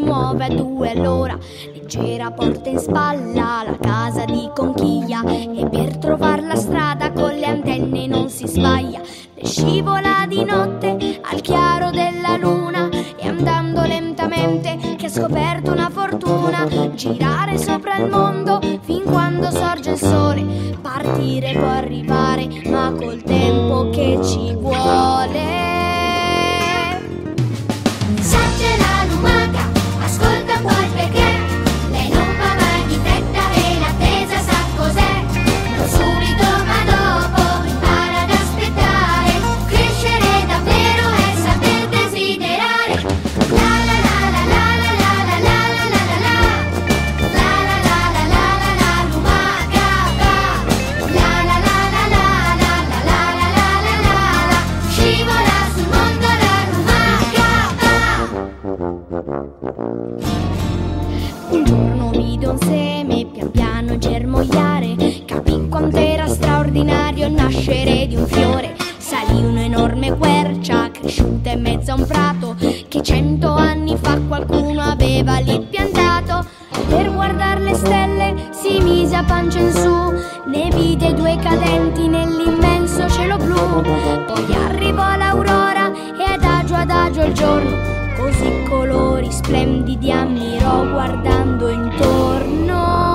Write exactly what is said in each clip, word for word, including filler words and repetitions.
muove a due all'ora. Leggera porta in spalla la casa di conchiglia, e per trovar la strada con le antenne non si sbaglia. Le scivola di notte al chiaro della luna, e andando lentamente che ha scoperto una fortuna. Girare sopra il mondo fin quando sorge il sole, partire può arrivare ma col tempo che ci vuole. Saggia la lumaca, ascolta poi perché lei non va mai di fretta e l'attesa sa cos'è. Non subito ma dopo impara ad aspettare. Crescere davvero è saper desiderare. La la la la la la la la la la la la. La la la la la la la lumaca va. La la la la la la la la la la la la. Scivola sul mondo la lumaca va. Un giorno vide un seme pian piano germogliare, capì quanto era straordinario il nascere di un fiore. Salì un'enorme quercia cresciuta in mezzo a un prato, che cento anni fa qualcuno aveva lì piantato. Per guardare le stelle si mise a pancia in su, ne vide due cadenti nell'immenso cielo blu. Poi arrivò l'aurora e adagio adagio il giorno, così colori splendidi ammirò guardando intorno.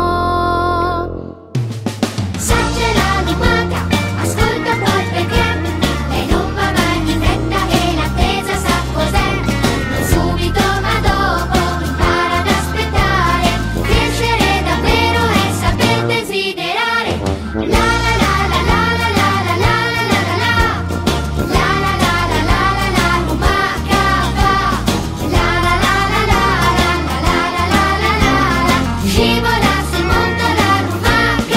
Saggia la lumaca, ascolta poi perché lei non va mai di fretta e l'attesa sa cos'è. Non subito ma dopo impara ad aspettare. Crescere davvero è saper desiderare. La la la la la la la la la la la la. La la la la la la la lumaca va. La la la la la la la la la la la la. Scivola sul mondo la lumaca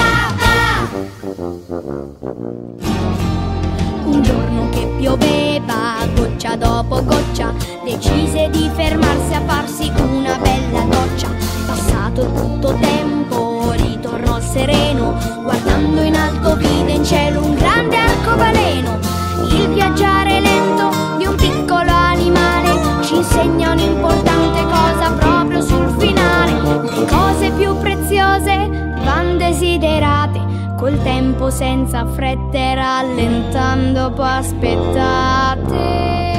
va. Un giorno che pioveva, goccia dopo goccia, decise di fermarsi a farsi una bella doccia. Passato tutto tempo, ritornò sereno, guardando in alto vide in cielo un grande arcobaleno. Il viaggiare lento di un piccolo animale ci insegna un'importante cosa proprio sul finale. Le cose più preziose van desiderate, col tempo senza fretta e rallentando poi aspettate.